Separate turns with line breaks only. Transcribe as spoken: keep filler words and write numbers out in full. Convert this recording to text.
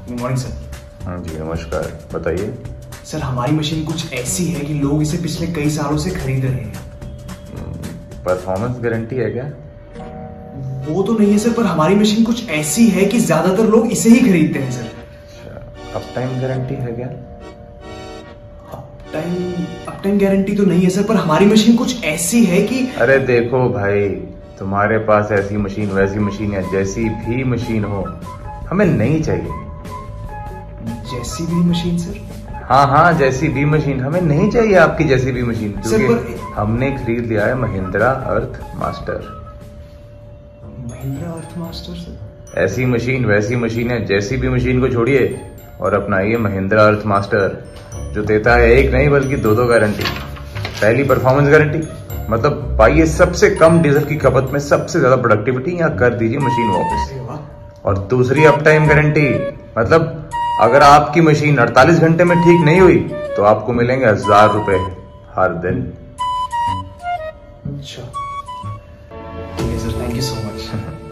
Good morning sir.
हाँ जी नमस्कार, बताइए।
सर हमारी मशीन कुछ ऐसी है कि लोग इसे पिछले कई सालों से खरीद रहे हैं।
परफॉर्मेंस गारंटी है क्या?
वो तो नहीं है सर, पर हमारी मशीन कुछ ऐसी है कि ज्यादातर लोग इसे ही खरीदते हैं सर।
अच्छा, अप टाइम गारंटी है क्या?
Uptime uptime guarantee तो नहीं है सर, पर हमारी मशीन कुछ ऐसी है कि
अरे देखो भाई, तुम्हारे पास ऐसी मशीन वैसी मशीन या जैसी भी मशीन हो, हमें नहीं चाहिए।
जैसी भी मशीन सर?
हाँ हाँ, जैसी भी मशीन हमें नहीं चाहिए, आपकी जैसी भी मशीन, क्योंकि
पर...
हमने खरीद लिया है Mahindra earth master.
Mahindra earth master sir?
ऐसी मशीन वैसी मशीन है, जैसी भी मशीन को छोड़िए और अपनाइए महिंद्रा अर्थ मास्टर, जो देता है एक नहीं बल्कि दो दो गारंटी। पहली परफॉर्मेंस गारंटी, मतलब पाइए सबसे कम डीजल की खपत में सबसे ज्यादा प्रोडक्टिविटी, या कर दीजिए मशीन वापस। और दूसरी अप टाइम गारंटी, मतलब अगर आपकी मशीन अड़तालीस घंटे में ठीक नहीं हुई तो आपको मिलेंगे हजार रुपए हर दिन।
अच्छा ठीक है sir, thank you so much.